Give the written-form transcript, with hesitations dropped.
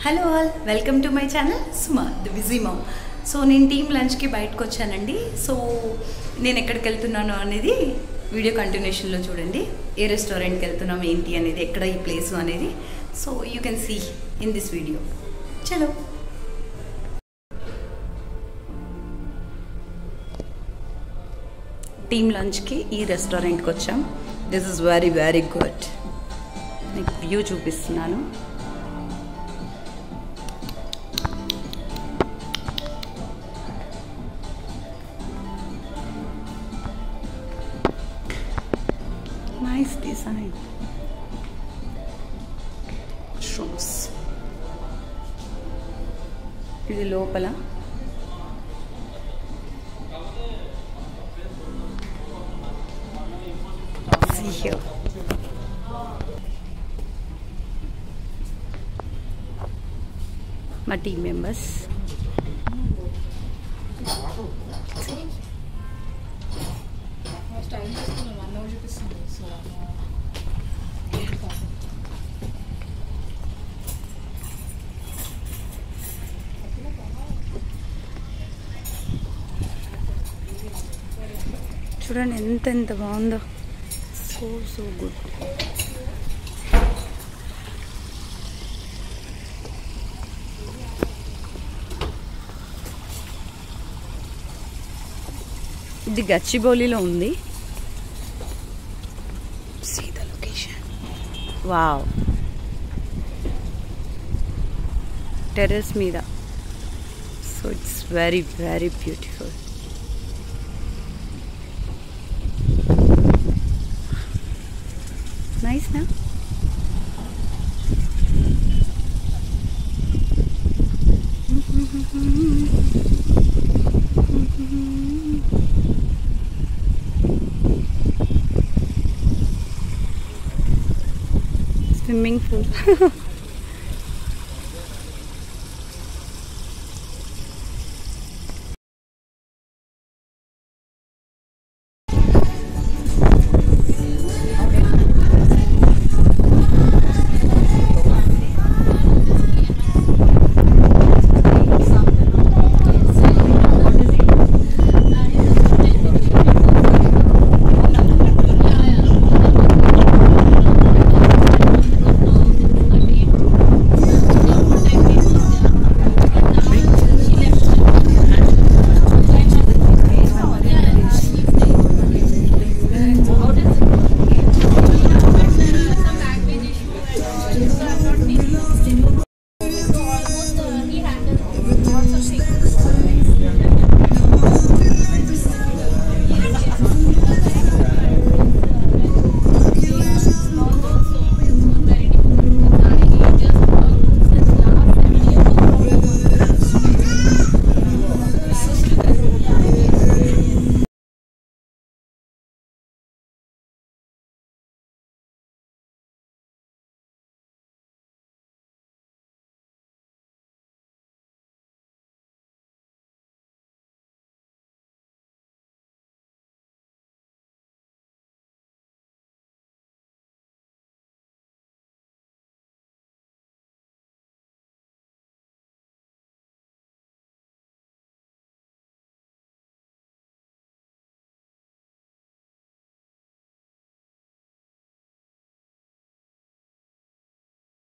Hello all, welcome to my channel Suma the busy mom. So నేను team లంచ్కి బయటకు వచ్చానండి. సో నేను ఎక్కడికి వెళ్తున్నాను అనేది వీడియో కంటిన్యూషన్లో చూడండి. ఏ రెస్టారెంట్కి వెళ్తున్నాం ఏంటి అనేది, ఎక్కడ ఈ ప్లేస్ అనేది. So you can see in this video. చలో. టీమ్ లంచ్కి ఈ రెస్టారెంట్కి వచ్చాం. This is very very good. మీకు వ్యూ చూపిస్తున్నాను. Nice design. Mushrooms. ఇది లోపల. See here. My team members. చూడండి ఎంత బాగుందో. So good. ఇది గచ్చిబౌలిలో ఉంది. See the location. Wow, terrace మీద. So it's very very beautiful. Nice now. Swimming pool.